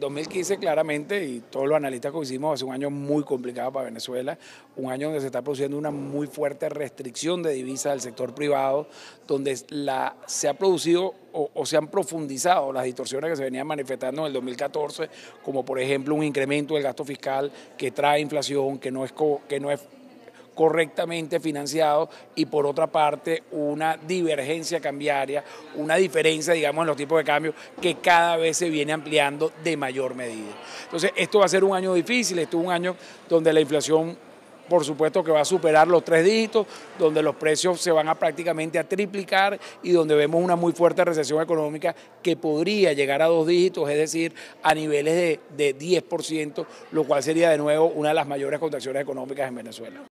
2015 claramente, y todos los analistas coincidimos, va a ser un año muy complicado para Venezuela, un año donde se está produciendo una muy fuerte restricción de divisas del sector privado, donde se ha producido o se han profundizado las distorsiones que se venían manifestando en el 2014, como por ejemplo un incremento del gasto fiscal que trae inflación, que no es correctamente financiado, y por otra parte una divergencia cambiaria, una diferencia, digamos, en los tipos de cambio que cada vez se viene ampliando de mayor medida. Entonces, esto va a ser un año difícil, esto es un año donde la inflación, por supuesto, que va a superar los 3 dígitos, donde los precios se van a prácticamente a triplicar y donde vemos una muy fuerte recesión económica que podría llegar a 2 dígitos, es decir, a niveles de 10%, lo cual sería de nuevo una de las mayores contracciones económicas en Venezuela.